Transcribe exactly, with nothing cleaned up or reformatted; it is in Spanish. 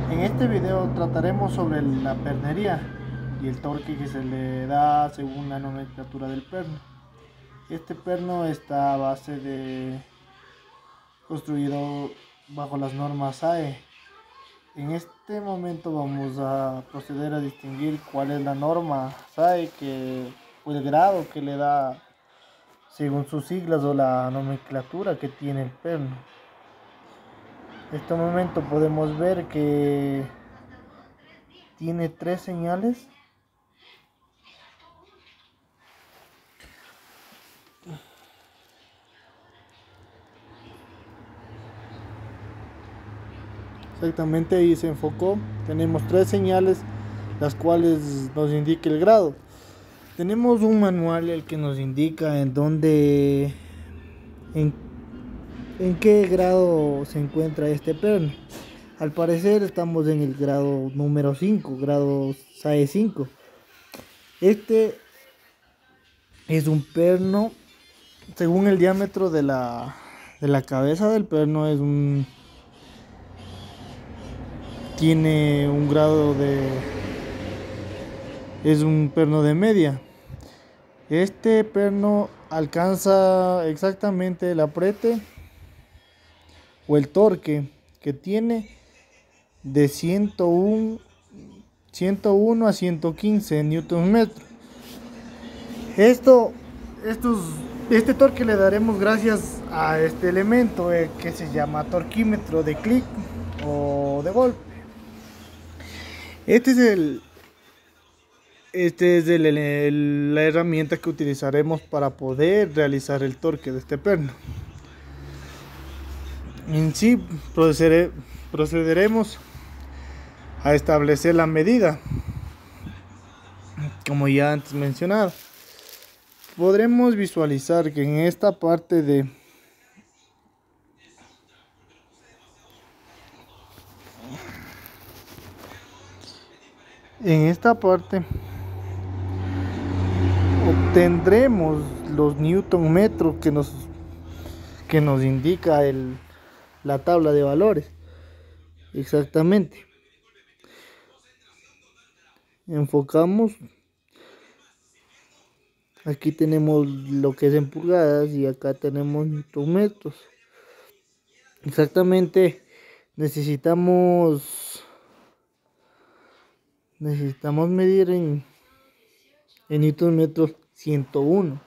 En este video trataremos sobre la pernería y el torque que se le da según la nomenclatura del perno. Este perno está a base de construido bajo las normas A E. En este momento vamos a proceder a distinguir cuál es la norma S A E que, o el grado que le da según sus siglas o la nomenclatura que tiene el perno. En este momento podemos ver que tiene tres señales. Exactamente, ahí se enfocó. Tenemos tres señales las cuales nos indica el grado. Tenemos un manual el que nos indica en dónde, en, en qué grado se encuentra este perno. Al parecer estamos en el grado número cinco, grado S A E cinco. Este es un perno, según el diámetro de la, de la cabeza del perno, es un tiene un grado de es un perno de media. Este perno alcanza exactamente el aprete o el torque que tiene de ciento uno a ciento quince newton metro. Esto, estos, este torque le daremos gracias a este elemento eh, que se llama torquímetro de clic o de golpe. Este es el Este es el, el, la herramienta que utilizaremos para poder realizar el torque de este perno. En sí procederé, procederemos a establecer la medida. Como ya antes mencionado, podremos visualizar que en esta parte de en esta parte obtendremos los newton metros que nos que nos indica el, la tabla de valores. Exactamente, enfocamos. Aquí tenemos lo que es en pulgadas y acá tenemos newton metros. Exactamente, necesitamos necesitamos medir en, en newton metros ciento uno.